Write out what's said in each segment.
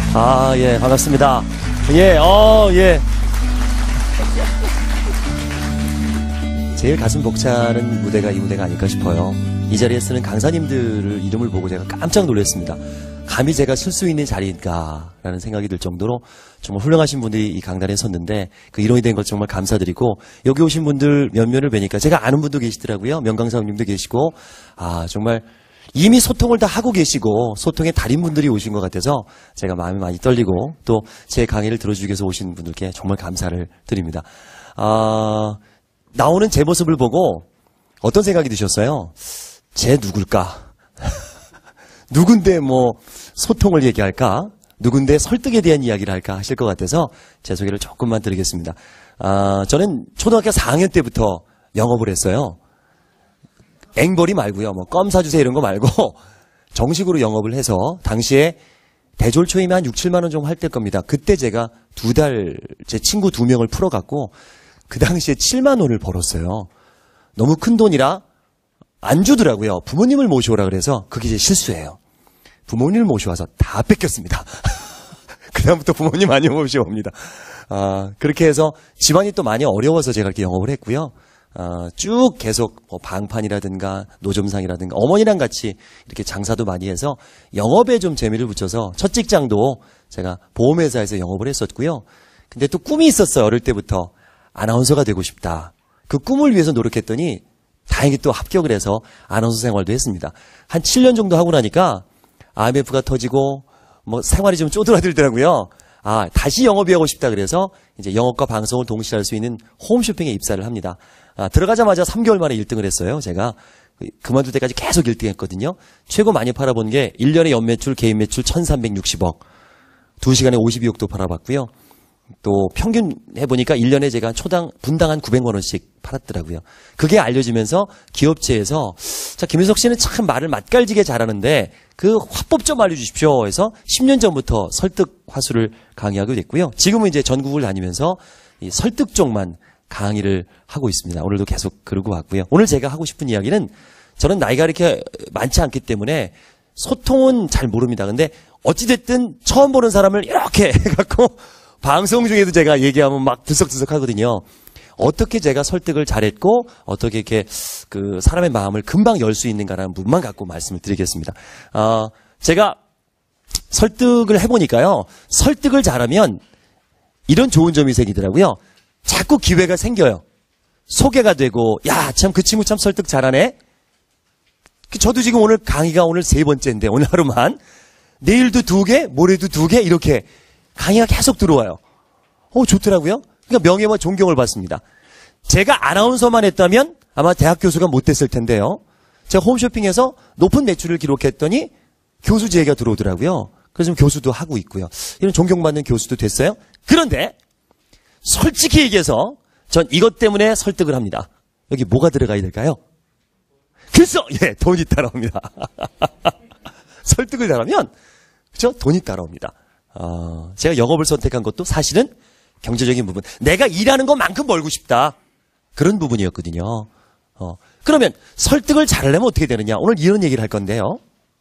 아, 예, 반갑습니다. 예, 예. 제일 가슴 벅차는 무대가 이 무대가 아닐까 싶어요. 이 자리에 쓰는 강사님들을 이름을 보고 제가 깜짝 놀랐습니다. 감히 제가 쓸 수 있는 자리인가라는 생각이 들 정도로 정말 훌륭하신 분들이 이 강단에 섰는데 그 일원이 된 것 정말 감사드리고, 여기 오신 분들 몇몇을 뵈니까 제가 아는 분도 계시더라고요. 명강사님도 계시고, 아, 정말 이미 소통을 다 하고 계시고 소통의 달인분들이 오신 것 같아서 제가 마음이 많이 떨리고, 또 제 강의를 들어주기 위해서 오신 분들께 정말 감사를 드립니다. 나오는 제 모습을 보고 어떤 생각이 드셨어요? 쟤 누굴까? 누군데 뭐 소통을 얘기할까? 누군데 설득에 대한 이야기를 할까 하실 것 같아서 제 소개를 조금만 드리겠습니다. 저는 초등학교 4학년 때부터 영업을 했어요. 앵벌이 말고요. 뭐 껌 사주세요 이런 거 말고 정식으로 영업을 해서 당시에 대졸 초임에 한 6, 7만 원 정도 할 때일 겁니다. 그때 제가 2달 제 친구 2명을 풀어갖고 그 당시에 7만 원을 벌었어요. 너무 큰 돈이라 안 주더라고요. 부모님을 모셔오라 그래서 그게 제 실수예요. 부모님을 모셔와서 다 뺏겼습니다. 그 다음부터 부모님 많이 모셔옵니다. 그렇게 해서 집안이 또 많이 어려워서 제가 이렇게 영업을 했고요. 쭉 계속 뭐 방판이라든가 노점상이라든가 어머니랑 같이 이렇게 장사도 많이 해서 영업에 좀 재미를 붙여서 첫 직장도 제가 보험회사에서 영업을 했었고요. 근데 또 꿈이 있었어요. 어릴 때부터 아나운서가 되고 싶다. 그 꿈을 위해서 노력했더니 다행히 또 합격을 해서 아나운서 생활도 했습니다. 한 7년 정도 하고 나니까 IMF가 터지고 뭐 생활이 좀 쪼들어들더라고요. 다시 영업이 하고 싶다 그래서 이제 영업과 방송을 동시에 할 수 있는 홈쇼핑에 입사를 합니다. 들어가자마자 3개월 만에 1등을 했어요. 제가 그만둘 때까지 계속 1등 했거든요. 최고 많이 팔아본 게 1년에 연매출, 개인 매출 1360억, 2시간에 52억도 팔아봤고요. 또 평균 해보니까 1년에 제가 초당 분당 한 900만 원씩 팔았더라고요. 그게 알려지면서 기업체에서 자, 김윤석 씨는 참 말을 맛깔지게 잘하는데 그 화법 좀 알려주십시오 해서 10년 전부터 설득 화술을 강의하게 됐고요. 지금은 이제 전국을 다니면서 이 설득 쪽만 강의를 하고 있습니다. 오늘도 계속 그러고 왔고요. 오늘 제가 하고 싶은 이야기는, 저는 나이가 이렇게 많지 않기 때문에 소통은 잘 모릅니다. 근데 어찌됐든 처음 보는 사람을 이렇게 해갖고 방송 중에도 제가 얘기하면 막 들썩들썩 하거든요. 어떻게 제가 설득을 잘했고 어떻게 이렇게 그 사람의 마음을 금방 열 수 있는가라는 부분만 갖고 말씀을 드리겠습니다. 제가 설득을 해보니까요. 설득을 잘하면 이런 좋은 점이 생기더라고요. 자꾸 기회가 생겨요. 소개가 되고, 야, 참 그 친구 참 설득 잘하네. 저도 지금 오늘 강의가 오늘 3번째인데 오늘 하루만 내일도 2개, 모레도 2개 이렇게 강의가 계속 들어와요. 좋더라고요. 그러니까 명예와 존경을 받습니다. 제가 아나운서만 했다면 아마 대학 교수가 못 됐을 텐데요. 제가 홈쇼핑에서 높은 매출을 기록했더니 교수 제의가 들어오더라고요. 그래서 교수도 하고 있고요. 이런 존경받는 교수도 됐어요. 그런데 솔직히 얘기해서 전 이것 때문에 설득을 합니다. 여기 뭐가 들어가야 될까요? 글쎄, 예, 돈이 따라옵니다. 설득을 잘하면, 그렇죠? 돈이 따라옵니다. 제가 영업을 선택한 것도 사실은 경제적인 부분, 내가 일하는 것만큼 벌고 싶다, 그런 부분이었거든요. 그러면 설득을 잘하려면 어떻게 되느냐? 오늘 이런 얘기를 할 건데요.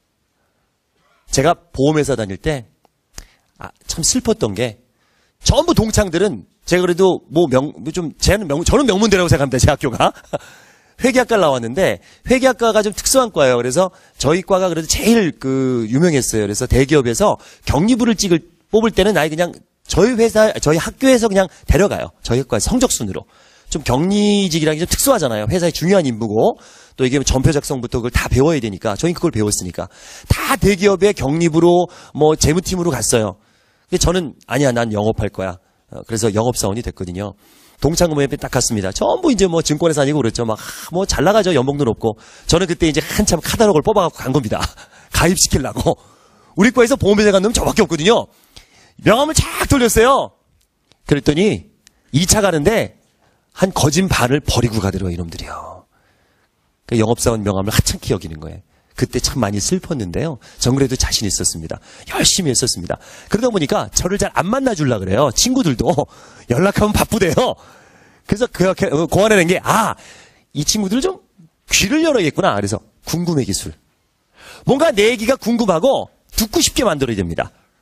제가 보험회사 다닐 때 참 슬펐던 게, 전부 동창들은 제가 그래도 저는 명문대라고 생각합니다. 제 학교가. 회계학과를 나왔는데 회계학과가 좀 특수한 과예요. 그래서 저희 과가 그래도 제일 유명했어요. 그래서 대기업에서 경리부를 뽑을 때는 아예 그냥 저희 학교에서 그냥 데려가요. 저희 학과의 성적순으로. 좀 경리직이라는 게 좀 특수하잖아요. 회사의 중요한 임무고, 또 이게 전표 작성부터 그걸 다 배워야 되니까, 저희 그걸 배웠으니까. 다 대기업의 경리부로 뭐 재무팀으로 갔어요. 근데 저는 아니야, 난 영업할 거야. 그래서 영업사원이 됐거든요. 동창회에 딱 갔습니다. 전부 이제 뭐 증권회사 다니고 그랬죠. 막 뭐 잘 나가죠. 연봉도 높고. 저는 그때 이제 한참 카탈로그를 뽑아갖고 간 겁니다. 가입시키려고. 우리 과에서 보험회사 간 놈은 저밖에 없거든요. 명함을 쫙 돌렸어요. 그랬더니 2차 가는데 한 거진 반을 버리고 가더라고요. 이놈들이요. 그 영업사원 명함을 하찮게 여기는 거예요. 그때 참 많이 슬펐는데요. 전 그래도 자신 있었습니다. 열심히 했었습니다. 그러다 보니까 저를 잘 안 만나주려고 그래요. 친구들도 연락하면 바쁘대요. 그래서 고안해낸 게, 이 친구들 좀 귀를 열어야겠구나. 그래서 궁금해 기술. 뭔가 내 얘기가 궁금하고 듣고 싶게 만들어야 됩니다.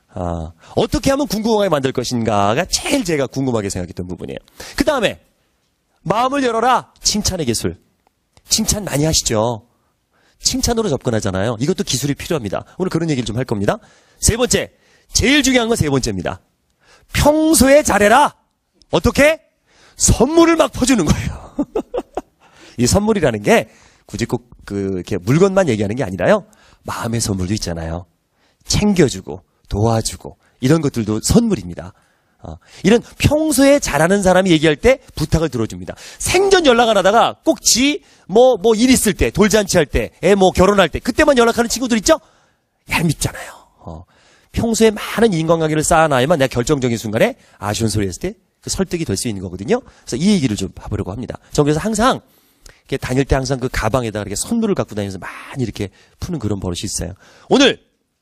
어떻게 하면 궁금하게 만들 것인가가 제일 제가 궁금하게 생각했던 부분이에요. 그 다음에 마음을 열어라. 칭찬의 기술. 칭찬 많이 하시죠. 칭찬으로 접근하잖아요. 이것도 기술이 필요합니다. 오늘 그런 얘기를 좀 할 겁니다. 세 번째, 제일 중요한 건 세 번째입니다. 평소에 잘해라. 어떻게? 선물을 막 퍼주는 거예요. 이 선물이라는 게 굳이 꼭 이렇게 물건만 얘기하는 게 아니라요. 마음의 선물도 있잖아요. 챙겨주고 도와주고 이런 것들도 선물입니다. 이런 평소에 잘하는 사람이 얘기할 때 부탁을 들어줍니다. 생전 연락 안 하다가 꼭 일 있을 때, 돌잔치 할 때, 결혼할 때, 그때만 연락하는 친구들 있죠? 얄밉잖아요. 평소에 많은 인간관계를 쌓아놔야만 내가 결정적인 순간에 아쉬운 소리 했을 때 그 설득이 될 수 있는 거거든요. 그래서 이 얘기를 좀 해보려고 합니다. 전 그래서 항상 이렇게 다닐 때 항상 그 가방에다가 이렇게 선물을 갖고 다니면서 많이 이렇게 푸는 그런 버릇이 있어요. 오늘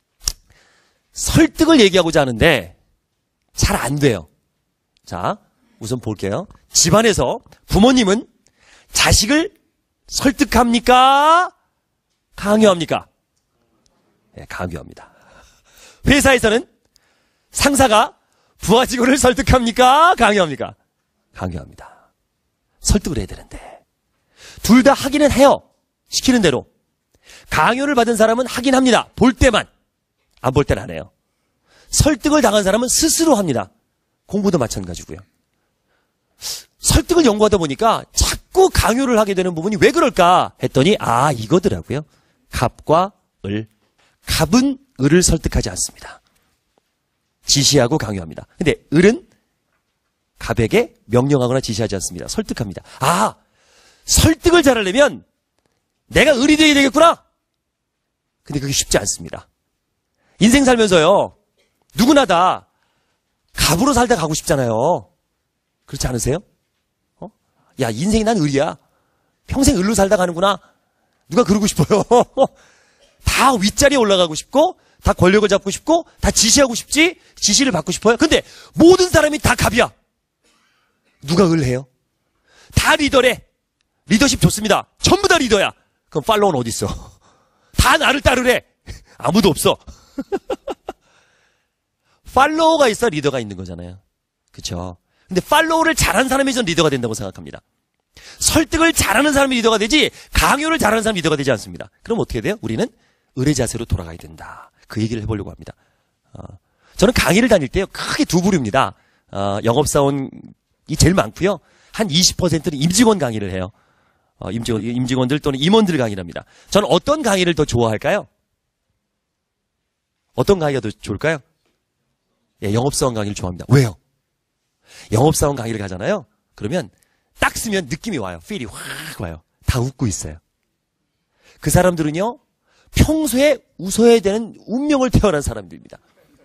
설득을 얘기하고자 하는데 잘 안 돼요. 자, 우선 볼게요. 집안에서 부모님은 자식을 설득합니까? 강요합니까? 네, 강요합니다. 회사에서는 상사가 부하 직원을 설득합니까? 강요합니까? 강요합니다. 설득을 해야 되는데 둘 다 하기는 해요. 시키는 대로. 강요를 받은 사람은 하긴 합니다. 볼 때만. 안 볼 때는 안 해요. 설득을 당한 사람은 스스로 합니다. 공부도 마찬가지고요. 설득을 연구하다 보니까 자꾸 강요를 하게 되는 부분이 왜 그럴까 했더니 이거더라고요. 갑과 을. 갑은 을을 설득하지 않습니다. 지시하고 강요합니다. 근데 을은 갑에게 명령하거나 지시하지 않습니다. 설득합니다. 설득을 잘하려면 내가 을이 되어야 되겠구나. 근데 그게 쉽지 않습니다. 인생 살면서요. 누구나 다 갑으로 살다 가고 싶잖아요. 그렇지 않으세요? 야, 인생이 난 을이야. 평생 을로 살다 가는구나. 누가 그러고 싶어요. 다 윗자리에 올라가고 싶고 다 권력을 잡고 싶고 다 지시하고 싶지. 지시를 받고 싶어요. 근데 모든 사람이 다 갑이야. 누가 을해요? 다 리더래. 리더십 좋습니다. 전부 다 리더야. 그럼 팔로우는 어디 있어? 다 나를 따르래. 아무도 없어. 팔로우가 있어 리더가 있는 거잖아요. 그렇죠? 근데 팔로우를 잘하는 사람이 전 리더가 된다고 생각합니다. 설득을 잘하는 사람이 리더가 되지 강요를 잘하는 사람이 리더가 되지 않습니다. 그럼 어떻게 돼요? 우리는 을의 자세로 돌아가야 된다. 그 얘기를 해보려고 합니다. 저는 강의를 다닐 때요. 크게 두 부류입니다. 영업사원이 제일 많고요. 한 20%는 임직원 강의를 해요. 임직원들 또는 임원들 강의를 합니다. 저는 어떤 강의를 더 좋아할까요? 어떤 강의가 더 좋을까요? 예, 영업사원 강의를 좋아합니다. 왜요? 영업사원 강의를 가잖아요. 그러면 딱 쓰면 느낌이 와요. 필이 확 와요. 다 웃고 있어요. 그 사람들은요. 평소에 웃어야 되는 운명을 태어난 사람들입니다.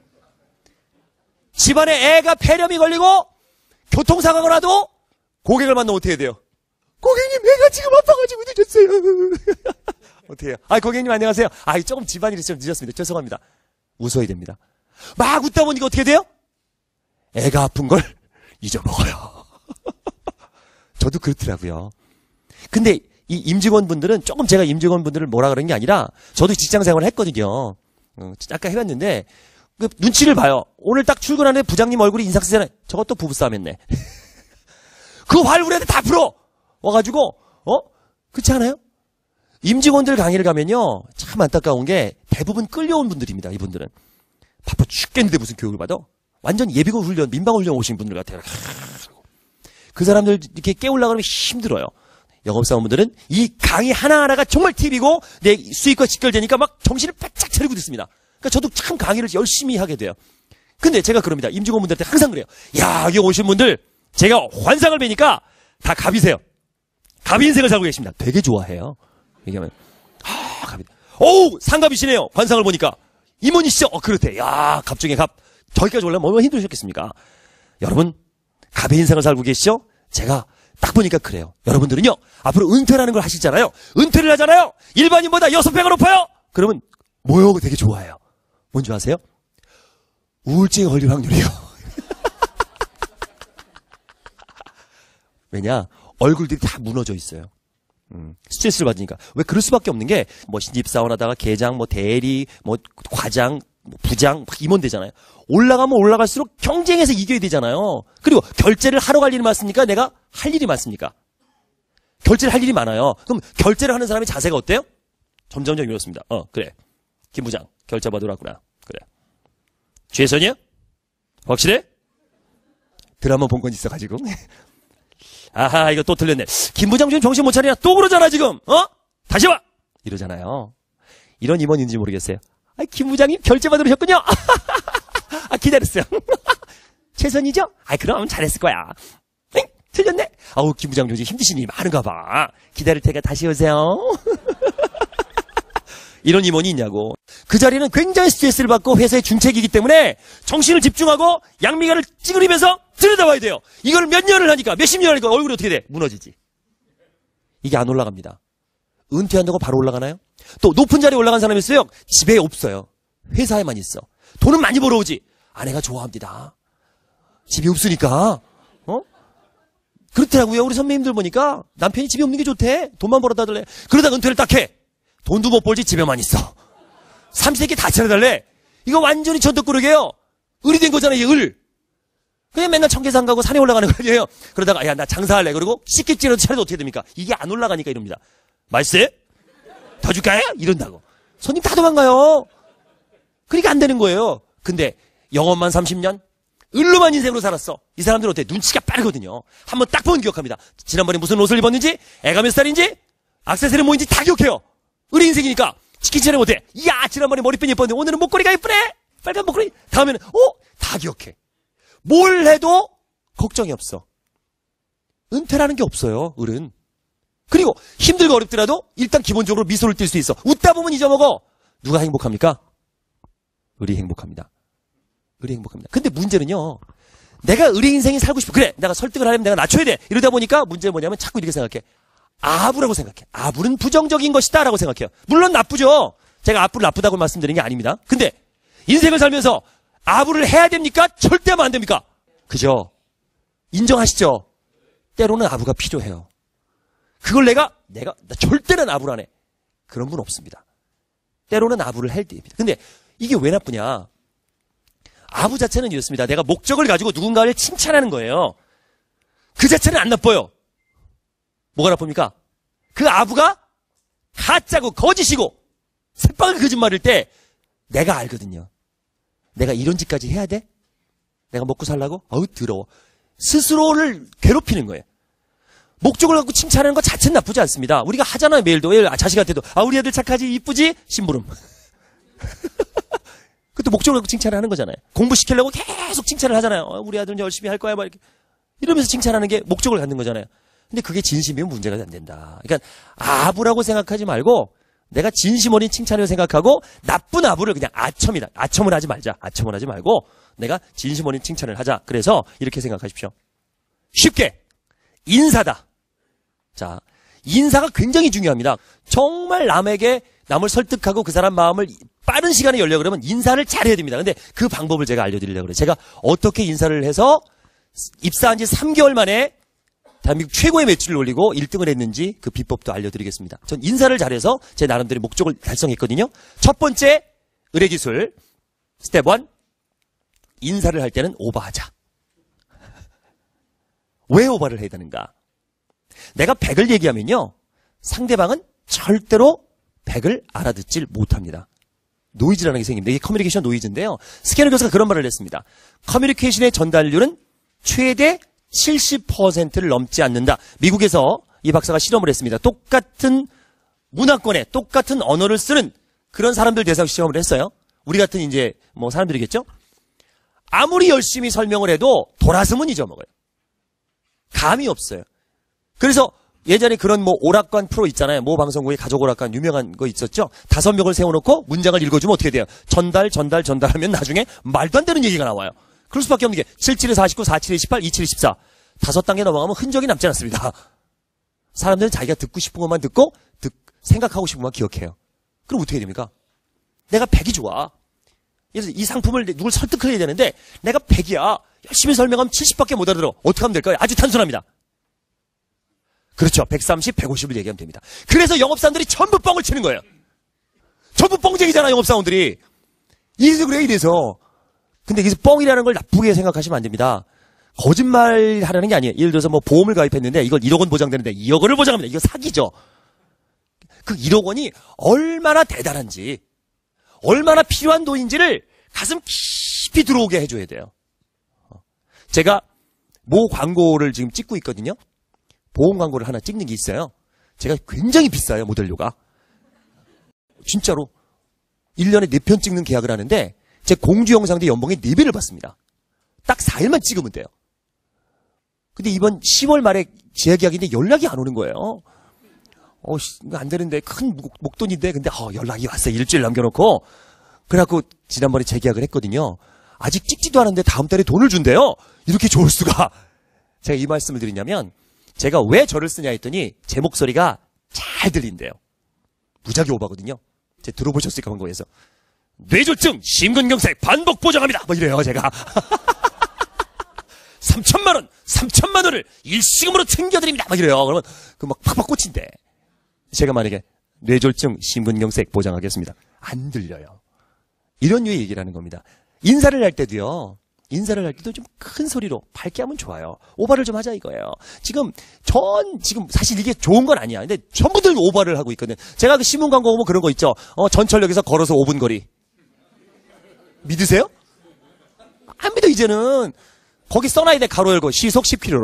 집안에 애가 폐렴이 걸리고 교통사고가 나도 고객을 만나면 어떻게 해야 돼요? 고객님, 애가 지금 아파가지고 늦었어요. 어떻게 해요? 고객님 안녕하세요. 조금 집안일이 좀 늦었습니다. 죄송합니다. 웃어야 됩니다. 막 웃다 보니까 어떻게 돼요? 애가 아픈 걸 잊어먹어요. 저도 그렇더라고요. 근데 이 임직원분들은 조금 제가 임직원분들을 뭐라 그런 게 아니라 저도 직장생활을 했거든요. 잠깐 해봤는데 그 눈치를 봐요. 오늘 딱 출근하는데 부장님 얼굴이 인상 쓰잖아요. 저것도 부부싸움 했네. 그 화를 우리한테 다 풀어! 와가지고 그렇지 않아요? 임직원들 강의를 가면요. 참 안타까운 게 대부분 끌려온 분들입니다. 이분들은. 바빠 죽겠는데 무슨 교육을 받아? 완전 예비군 훈련, 민방 훈련 오신 분들 같아요. 그 사람들 이렇게 깨우려고 하면 힘들어요. 영업사원분들은 이 강의 하나하나가 정말 팁이고 내 수익과 직결되니까 막 정신을 바짝 차리고 듣습니다. 그러니까 저도 참 강의를 열심히 하게 돼요. 근데 제가 그럽니다. 임직원분들한테 항상 그래요. 야, 여기 오신 분들 제가 환상을 뵈니까 다 갑이세요. 갑 인생을 살고 계십니다. 되게 좋아해요. 얘기하면 갑이. 상갑이시네요. 관상을 보니까. 임원이시죠? 그렇대. 야, 갑 중에 갑. 저기까지 올라면 얼마나 힘드셨겠습니까? 여러분, 갑의 인생을 살고 계시죠? 제가 딱 보니까 그래요. 여러분들은요, 앞으로 은퇴라는 걸 하시잖아요. 은퇴를 하잖아요. 일반인보다 6배가 높아요. 그러면 뭐요? 되게 좋아해요. 뭔지 아세요? 우울증에 걸릴 확률이요. 왜냐? 얼굴들이 다 무너져 있어요. 스트레스를 받으니까. 왜 그럴 수밖에 없는 게, 신입사원 하다가 계장, 대리, 과장, 부장, 막 임원 되잖아요. 올라가면 올라갈수록 경쟁해서 이겨야 되잖아요. 그리고 결제를 하러 갈 일이 많습니까? 내가 할 일이 많습니까? 결제를 할 일이 많아요. 그럼 결제를 하는 사람의 자세가 어때요? 점점점 이렇습니다. 그래. 김 부장, 결제 받으러 왔구나. 그래. 최선이야? 확실해? 드라마 본 건 있어가지고. 아하, 이거 또 틀렸네. 김 부장 지금 정신 못 차리냐? 또 그러잖아, 지금. 다시 와! 이러잖아요. 이런 임원인지 모르겠어요. 김 부장님 결제 받으러 오셨군요. 기다렸어요. 최선이죠? 그럼 잘했을 거야. 틀렸네? 김 부장 요즘 힘드신 일이 많은가 봐. 기다릴 테니까 다시 오세요. 이런 임원이 있냐고. 그 자리는 굉장히 스트레스를 받고 회사의 중책이기 때문에 정신을 집중하고 양미간을 찌그리면서 들여다봐야 돼요. 이걸 몇 년을 하니까, 몇십 년을 하니까 얼굴이 어떻게 돼? 무너지지. 이게 안 올라갑니다. 은퇴한다고 바로 올라가나요? 또 높은 자리에 올라간 사람이 있어요. 집에 없어요. 회사에만 있어. 돈은 많이 벌어오지. 아내가 좋아합니다. 집이 없으니까. 그렇더라고요. 우리 선배님들 보니까 남편이 집에 없는 게 좋대. 돈만 벌어다 달래. 그러다 은퇴를 딱 해. 돈도 못 벌지 집에만 있어. 삼시세끼 다 차려달래. 이거 완전히 전덕꾸러기예요. 을이 된 거잖아요. 이 을. 그냥 맨날 청계산 가고 산에 올라가는 거예요. 그러다가 야 나 장사할래. 그리고 식객지라도 차려도 어떻게 됩니까? 이게 안 올라가니까 이럽니다. 맛있어요? 더 줄까요? 이런다고. 손님 다 도망가요. 그러니까 안 되는 거예요. 근데 영업만 30년? 을로만 인생으로 살았어. 이 사람들은 어때? 눈치가 빠르거든요. 한번 딱 보면 기억합니다. 지난번에 무슨 옷을 입었는지, 애가 몇 살인지, 액세서리 뭐인지 다 기억해요. 을의 인생이니까. 치킨 차려 못해. 이야, 지난번에 머리핀 예뻤는데 오늘은 목걸이가 예쁘네? 빨간 목걸이. 다음에는, 다 기억해. 뭘 해도 걱정이 없어. 은퇴라는 게 없어요, 을은. 그리고 힘들고 어렵더라도 일단 기본적으로 미소를 띌 수 있어. 웃다 보면 잊어먹어. 누가 행복합니까? 을이 행복합니다. 을이 행복합니다. 근데 문제는요. 내가 을의 인생이 살고 싶어. 그래. 내가 설득을 하려면 내가 낮춰야 돼. 이러다 보니까 문제는 뭐냐면 자꾸 이렇게 생각해. 아부라고 생각해. 아부는 부정적인 것이다 라고 생각해요. 물론 나쁘죠. 제가 아부를 나쁘다고 말씀드리는 게 아닙니다. 근데 인생을 살면서 아부를 해야 됩니까? 절대 하면 안 됩니까? 그죠? 인정하시죠? 때로는 아부가 필요해요. 그걸 내가 절대는 아부를 안 해. 그런 분 없습니다. 때로는 아부를 할 때입니다. 근데 이게 왜 나쁘냐? 아부 자체는 이렇습니다. 내가 목적을 가지고 누군가를 칭찬하는 거예요. 그 자체는 안 나빠요. 뭐가 나쁩니까? 그 아부가 가짜고 거짓이고 새빨간 거짓말일 때 내가 알거든요. 내가 이런 짓까지 해야 돼? 내가 먹고 살라고? 더러워. 스스로를 괴롭히는 거예요. 목적을 갖고 칭찬하는 것 자체는 나쁘지 않습니다. 우리가 하잖아요. 매일도. 자식한테도. 우리 애들 착하지 이쁘지? 심부름. 그것도 목적을 갖고 칭찬을 하는 거잖아요. 공부시키려고 계속 칭찬을 하잖아요. 우리 아들은 열심히 할 거야. 막 이렇게. 이러면서 칭찬하는 게 목적을 갖는 거잖아요. 근데 그게 진심이면 문제가 안 된다. 그러니까 아부라고 생각하지 말고 내가 진심 어린 칭찬을 생각하고 나쁜 아부를 그냥 아첨이다. 아첨을 하지 말자. 아첨을 하지 말고 내가 진심 어린 칭찬을 하자. 그래서 이렇게 생각하십시오. 쉽게 인사다. 자, 인사가 굉장히 중요합니다. 정말 남을 설득하고 그 사람 마음을 빠른 시간에 열려고 그러면 인사를 잘해야 됩니다. 근데 그 방법을 제가 알려드리려고 그래요. 제가 어떻게 인사를 해서 입사한 지 3개월 만에 대한민국 최고의 매출을 올리고 1등을 했는지 그 비법도 알려드리겠습니다. 전 인사를 잘해서 제 나름대로 목적을 달성했거든요. 첫 번째 의뢰기술 스텝 1 인사를 할 때는 오버하자. 왜 오버를 해야 되는가? 내가 100을 얘기하면요. 상대방은 절대로 100을 알아듣질 못합니다. 노이즈라는 게 생깁니다. 이게 커뮤니케이션 노이즈인데요. 스캐너 교수가 그런 말을 했습니다. 커뮤니케이션의 전달률은 최대 70%를 넘지 않는다. 미국에서 이 박사가 실험을 했습니다. 똑같은 문화권에 똑같은 언어를 쓰는 그런 사람들 대상 시험을 했어요. 우리 같은 이제 사람들이겠죠? 아무리 열심히 설명을 해도 돌아서면 잊어먹어요. 감이 없어요. 그래서 예전에 그런 오락관 프로 있잖아요. 모 방송국에 가족 오락관 유명한 거 있었죠. 5명을 세워놓고 문장을 읽어주면 어떻게 돼요? 전달하면 나중에 말도 안 되는 얘기가 나와요. 그럴 수밖에 없는 게 77에 49, 47에 18, 27에 14. 5단계 넘어가면 흔적이 남지 않습니다. 사람들은 자기가 듣고 싶은 것만 듣고 생각하고 싶은 것만 기억해요. 그럼 어떻게 됩니까? 내가 100이 좋아. 그래서 이 상품을 누굴 설득해야 되는데 내가 100이야. 열심히 설명하면 70밖에 못 알아들어. 어떻게 하면 될까요? 아주 단순합니다. 그렇죠. 130, 150을 얘기하면 됩니다. 그래서 영업사원들이 전부 뻥을 치는 거예요. 전부 뻥쟁이잖아, 영업사원들이. 이래서 그래, 이래서. 근데 여기서 뻥이라는 걸 나쁘게 생각하시면 안 됩니다. 거짓말 하라는 게 아니에요. 예를 들어서 뭐 보험을 가입했는데 이걸 1억 원 보장되는데 2억 원을 보장합니다. 이거 사기죠. 그 1억 원이 얼마나 대단한지, 얼마나 필요한 돈인지를 가슴 깊이 들어오게 해줘야 돼요. 제가 모 광고를 지금 찍고 있거든요. 보험 광고를 하나 찍는 게 있어요. 제가 굉장히 비싸요, 모델료가. 진짜로. 1년에 4편 찍는 계약을 하는데 제 공주 영상대 연봉의 4배를 받습니다. 딱 4일만 찍으면 돼요. 근데 이번 10월 말에 재계약인데 연락이 안 오는 거예요. 이거 안 되는데, 큰 목돈인데, 근데 연락이 왔어요. 일주일 남겨놓고. 그래갖고 지난번에 재계약을 했거든요. 아직 찍지도 않았는데 다음 달에 돈을 준대요. 이렇게 좋을 수가. 제가 이 말씀을 드리냐면, 제가 왜 저를 쓰냐 했더니 제 목소리가 잘 들린대요. 무지하게 오바거든요. 제가 들어보셨을까 광고에서. 뇌졸중 심근경색 반복 보장합니다. 뭐 이래요, 제가. 3천만 원을 일시금으로 챙겨드립니다. 막 이래요. 그러면 그 막 팍팍 꽂힌대. 제가 만약에 뇌졸중 심근경색 보장하겠습니다. 안 들려요. 이런 류의 얘기를 하는 겁니다. 인사를 할 때도요. 인사를 할 때도 좀 큰 소리로 밝게 하면 좋아요. 오바를 좀 하자 이거예요. 지금 사실 이게 좋은 건 아니야. 근데 전부들 오바를 하고 있거든. 제가 그 신문 광고 보면 그런 거 있죠. 전철역에서 걸어서 5분 거리. 믿으세요? 안 믿어 이제는. 거기 써놔야 돼. 가로 열고 시속 10km로.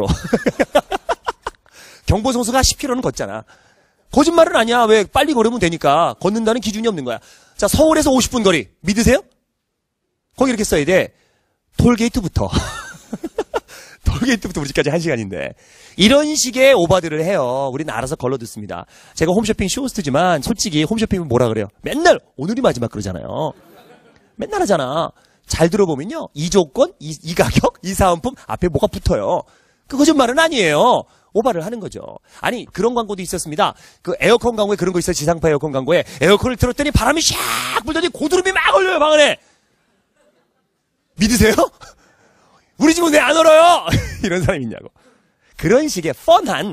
경보송수가 10km는 걷잖아. 거짓말은 아니야. 왜 빨리 걸으면 되니까. 걷는다는 기준이 없는 거야. 자, 서울에서 50분 거리. 믿으세요? 거기 이렇게 써야 돼. 톨게이트부터. 톨게이트부터 우리 집까지 1시간인데. 이런 식의 오바들을 해요. 우리는 알아서 걸러 듣습니다. 제가 홈쇼핑 쇼호스트지만 솔직히 홈쇼핑은 뭐라 그래요? 맨날 오늘이 마지막 그러잖아요. 맨날 하잖아. 잘 들어보면요. 이 조건, 이 가격, 이 사은품 앞에 뭐가 붙어요. 그 거짓말은 아니에요. 오바를 하는 거죠. 아니 그런 광고도 있었습니다. 그 에어컨 광고에 그런 거 있어요. 지상파 에어컨 광고에 에어컨을 틀었더니 바람이 샥 불더니 고드름이 막 얼려요 방 안에. 믿으세요? 우리 집은 왜 안 얼어요? 이런 사람이 있냐고. 그런 식의 펀한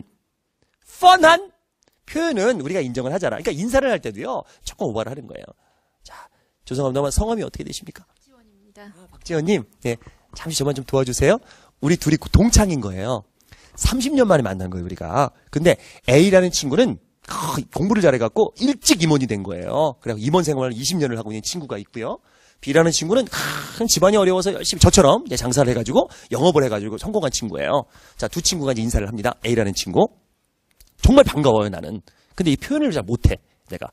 표현은 우리가 인정을 하잖아. 그러니까 인사를 할 때도요. 조금 오바를 하는 거예요. 자, 죄송합니다만 성함이 어떻게 되십니까? 박지원입니다. 박지원님, 네, 잠시 저만 좀 도와주세요. 우리 둘이 동창인 거예요. 30년 만에 만난 거예요, 우리가. 근데 A라는 친구는 공부를 잘해갖고 일찍 임원이 된 거예요. 그래서 임원 생활을 20년을 하고 있는 친구가 있고요. B라는 친구는 집안이 어려워서 열심히 저처럼 장사를 해가지고 영업을 해가지고 성공한 친구예요. 자, 두 친구가 이제 인사를 합니다. A라는 친구. 정말 반가워요, 나는. 근데 이 표현을 잘 못해, 내가.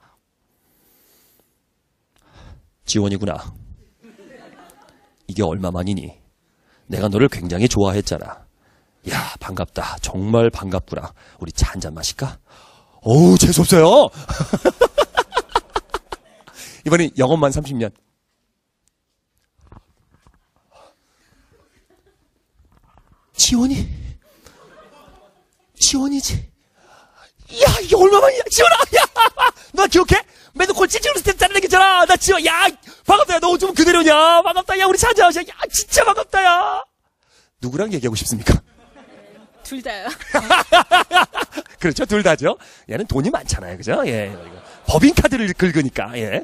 지원이구나. 이게 얼마만이니? 내가 너를 굉장히 좋아했잖아. 야, 반갑다. 정말 반갑구나. 우리 차 한잔 마실까? 어우, 재수없어요. 이번엔 영업만 30년. 지원이지. 야, 이게 얼마만이야? 지원아, 야, 너 기억해? 맨날 골 찌찌그러서 때 짜는 얘기잖아. 나 지원, 야, 반갑다. 야, 너 좀 그대로냐? 반갑다. 야, 우리 차 한잔 마자. 야, 진짜 반갑다. 야. 누구랑 얘기하고 싶습니까? 둘 다요. 그렇죠. 둘 다죠. 얘는 돈이 많잖아요. 그죠? 예. 법인카드를 긁으니까, 예.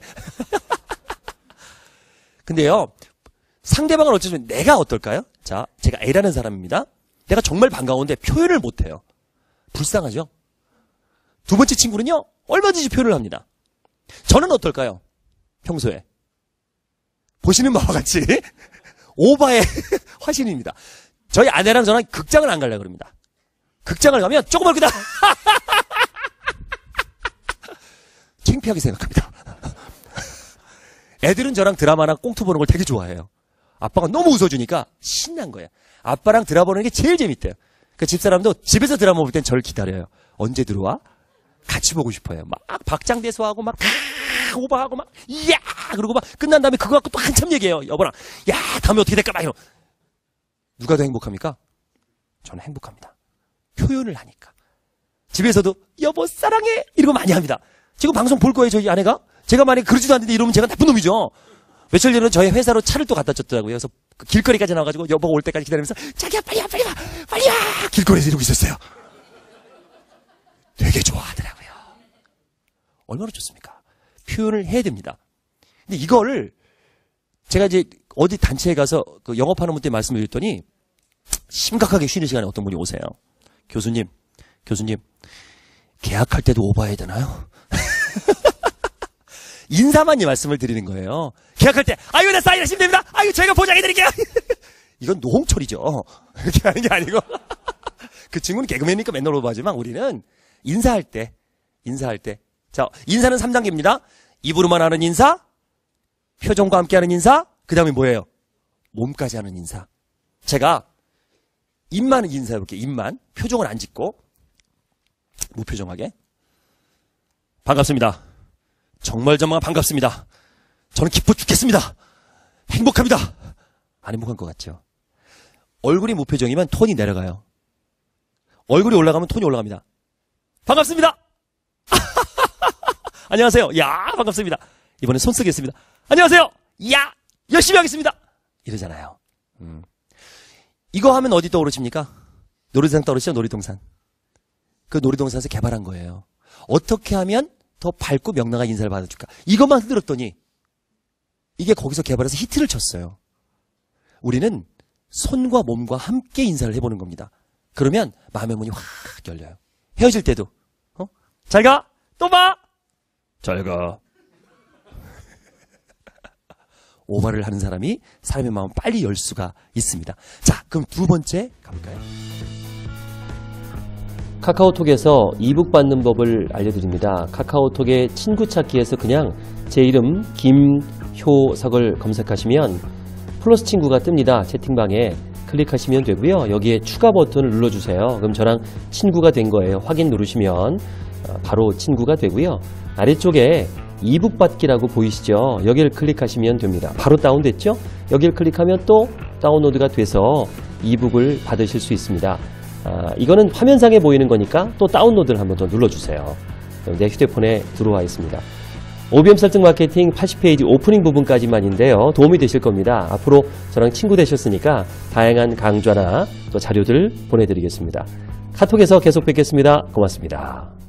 근데요, 상대방을 어쩌면 내가 어떨까요? 자, 제가 A라는 사람입니다. 내가 정말 반가운데 표현을 못해요. 불쌍하죠? 두 번째 친구는요, 얼마든지 표현을 합니다. 저는 어떨까요? 평소에. 보시는 바와 같이, 오바의 화신입니다. 저희 아내랑 저랑 극장을 안 가려고 그럽니다. 극장을 가면 조금 얼굴다. 창피하게 생각합니다. 애들은 저랑 드라마나 꽁트 보는 걸 되게 좋아해요. 아빠가 너무 웃어주니까 신난 거예요. 아빠랑 드라마 보는 게 제일 재밌대요. 그 집사람도 집에서 드라마 볼 땐 저를 기다려요. 언제 들어와? 같이 보고 싶어요. 막 박장대소하고 막 오바하고 막 이야 그러고 막 끝난 다음에 그거 갖고 또 한참 얘기해요. 여보랑 야 다음에 어떻게 될까 막 이러. 누가 더 행복합니까? 저는 행복합니다. 표현을 하니까. 집에서도 여보 사랑해 이러고 많이 합니다. 지금 방송 볼 거예요 저희 아내가. 제가 만약에 그러지도 않는데 이러면 제가 나쁜 놈이죠. 며칠 전에 저희 회사로 차를 또 갖다 줬더라고요. 그래서 그 길거리까지 나와가지고 여보가 올 때까지 기다리면서 자기야 빨리 와 빨리 와 빨리 와 길거리에서 이러고 있었어요. 되게 좋아하더라고요. 얼마나 좋습니까? 표현을 해야 됩니다. 근데 이거를 제가 이제 어디 단체에 가서 그 영업하는 분한테 말씀을 드렸더니 심각하게 쉬는 시간에 어떤 분이 오세요. 교수님, 계약할 때도 오버해야 되나요? 인사만 이 말씀을 드리는 거예요. 계약할 때, 아유, 나 사인하시면 됩니다. 아유, 저희가 보장해드릴게요. 이건 노홍철이죠. 그렇게 하는 게 아니고. 그 친구는 개그맨이니까 맨날 오버하지만 우리는 인사할 때. 자, 인사는 3단계입니다. 입으로만 하는 인사, 표정과 함께 하는 인사, 그 다음에 뭐예요? 몸까지 하는 인사. 제가 입만 인사해볼게요. 입만. 표정을 안 짓고. 무표정하게. 반갑습니다. 정말 반갑습니다. 저는 기뻐 죽겠습니다. 행복합니다. 안 행복한 것 같죠? 얼굴이 무표정이면 톤이 내려가요. 얼굴이 올라가면 톤이 올라갑니다. 반갑습니다. 안녕하세요. 야, 반갑습니다. 이번엔 손 쓰겠습니다. 안녕하세요. 야, 열심히 하겠습니다. 이러잖아요. 이거 하면 어디 떠오르십니까? 놀이동산 떠오르시죠? 놀이동산. 그 놀이동산에서 개발한 거예요. 어떻게 하면 더 밝고 명랑한 인사를 받아줄까? 이것만 흔들었더니 이게 거기서 개발해서 히트를 쳤어요. 우리는 손과 몸과 함께 인사를 해보는 겁니다. 그러면 마음의 문이 확 열려요. 헤어질 때도 잘 가! 또 봐! 잘 가. 오버를 하는 사람이 사람의 마음을 빨리 열 수가 있습니다. 자, 그럼 두 번째 가볼까요? 카카오톡에서 이북 받는 법을 알려드립니다. 카카오톡의 친구 찾기에서 그냥 제 이름 김효석을 검색하시면 플러스 친구가 뜹니다. 채팅방에 클릭하시면 되고요. 여기에 추가 버튼을 눌러주세요. 그럼 저랑 친구가 된 거예요. 확인 누르시면 바로 친구가 되고요. 아래쪽에 이북 받기라고 보이시죠? 여기를 클릭하시면 됩니다. 바로 다운됐죠? 여기를 클릭하면 또 다운로드가 돼서 이북을 받으실 수 있습니다. 이거는 화면상에 보이는 거니까 또 다운로드를 한번 더 눌러주세요. 내 휴대폰에 들어와 있습니다. OBM 설득 마케팅 80페이지 오프닝 부분까지만인데요. 도움이 되실 겁니다. 앞으로 저랑 친구 되셨으니까 다양한 강좌나 또 자료들 보내드리겠습니다. 카톡에서 계속 뵙겠습니다. 고맙습니다.